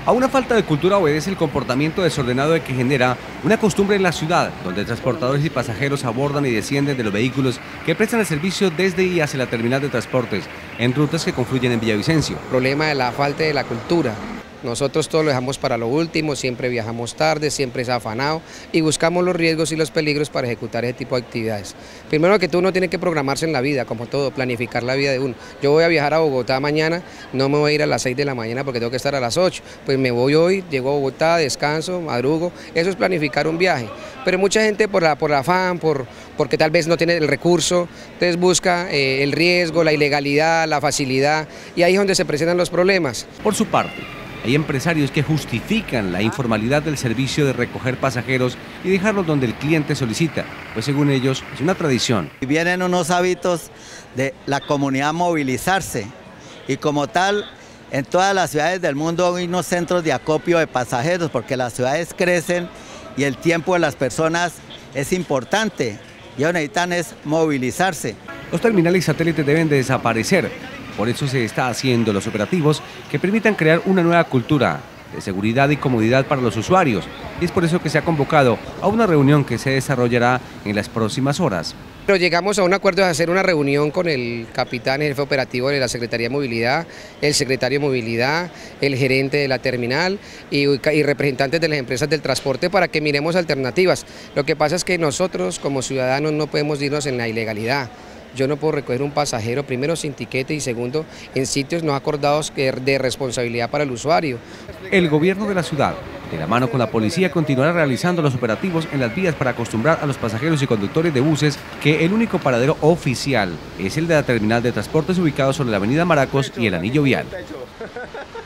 A una falta de cultura obedece el comportamiento desordenado de que genera una costumbre en la ciudad, donde transportadores y pasajeros abordan y descienden de los vehículos que prestan el servicio desde y hacia la terminal de transportes, en rutas que confluyen en Villavicencio. El problema de la falta de la cultura. Nosotros todo lo dejamos para lo último, siempre viajamos tarde, siempre es afanado y buscamos los riesgos y los peligros para ejecutar ese tipo de actividades. Primero que todo, uno tiene que programarse en la vida, como todo, planificar la vida de uno. Yo voy a viajar a Bogotá mañana, no me voy a ir a las 6 de la mañana porque tengo que estar a las 8. Pues me voy hoy, llego a Bogotá, descanso, madrugo, eso es planificar un viaje. Pero mucha gente por afán, porque tal vez no tiene el recurso, entonces busca el riesgo, la ilegalidad, la facilidad y ahí es donde se presentan los problemas. Por su parte, hay empresarios que justifican la informalidad del servicio de recoger pasajeros y dejarlos donde el cliente solicita, pues según ellos es una tradición. Vienen unos hábitos de la comunidad movilizarse y como tal en todas las ciudades del mundo hay unos centros de acopio de pasajeros porque las ciudades crecen y el tiempo de las personas es importante y ellos necesitan es movilizarse. Los terminales satélites deben de desaparecer. Por eso se está haciendo los operativos que permitan crear una nueva cultura de seguridad y comodidad para los usuarios. Y es por eso que se ha convocado a una reunión que se desarrollará en las próximas horas. Pero llegamos a un acuerdo de hacer una reunión con el capitán, el jefe operativo de la Secretaría de Movilidad, el secretario de Movilidad, el gerente de la terminal y representantes de las empresas del transporte para que miremos alternativas. Lo que pasa es que nosotros como ciudadanos no podemos irnos en la ilegalidad. Yo no puedo recoger un pasajero, primero sin tiquete y segundo en sitios no acordados de responsabilidad para el usuario. El gobierno de la ciudad, de la mano con la policía, continuará realizando los operativos en las vías para acostumbrar a los pasajeros y conductores de buses que el único paradero oficial es el de la terminal de transportes ubicado sobre la avenida Maracos y el anillo vial.